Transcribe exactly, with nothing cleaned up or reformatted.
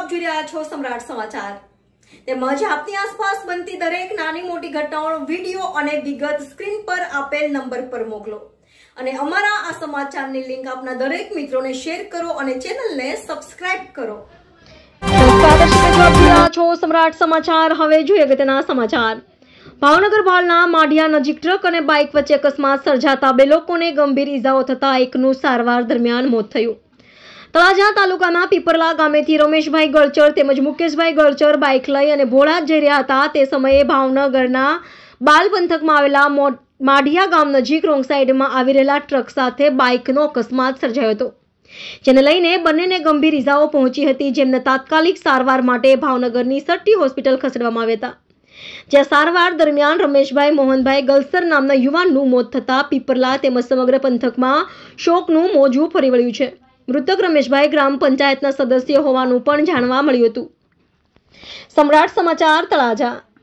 આપ જોઈ રહ્યા છો સમ્રાટ સમાચાર। તેમજ આપની આસપાસ બનતી દરેક નાની મોટી ઘટનાઓનો વિડીયો અને વિગત સ્ક્રીન પર આપેલ નંબર પર મોકલો અને અમારા આ સમાચારની લિંક આપના દરેક મિત્રોને શેર કરો અને ચેનલને સબસ્ક્રાઇબ કરો। નમસ્કાર દર્શકો, આપ જોઈ રહ્યા છો સમ્રાટ સમાચાર। હવે જોઈએ અગત્યના સમાચાર। ભાવનગર ભાલના માઢિયા નજીક ટ્રક અને બાઇક વચ્ચે અકસ્માત સર્જાતા બે લોકોને ગંભીર ઇજાઓ થતા એકનું સારવાર દરમિયાન મોત થયું। તળાજા તાલુકાના પીપરલા ગામેથી રમેશભાઈ ગળચર તેમજ મુકેશભાઈ ગળચર બાઇક લઈ અને ભોળાજ જઈ રહ્યા હતા। તે સમયે ભાવનગરના બાલ પંથકમાં આવેલા માઢિયા ગામ નજીક રોંગ સાઈડમાં આવી રહેલા ટ્રક સાથે બાઇકનો અકસ્માત સર્જાયો હતો, જેને લઈને બંનેને ગંભીર ઇજાઓ પહોંચી હતી, જેમને તાત્કાલિક સારવાર માટે ભાવનગરની સટ્ટી હોસ્પિટલ ખસેડવામાં આવ્યા હતા, જ્યાં સારવાર દરમિયાન રમેશભાઈ મોહનભાઈ ગલસર નામના યુવાનનું મોત થતા પીપરલા તેમજ સમગ્ર પંથકમાં શોકનું મોજું ફરી વળ્યું છે। મૃતક રમેશભાઈ ગ્રામ પંચાયતના સદસ્ય હોવાનું પણ જાણવા મળ્યું હતું। સમ્રાટ સમાચાર તળાજા।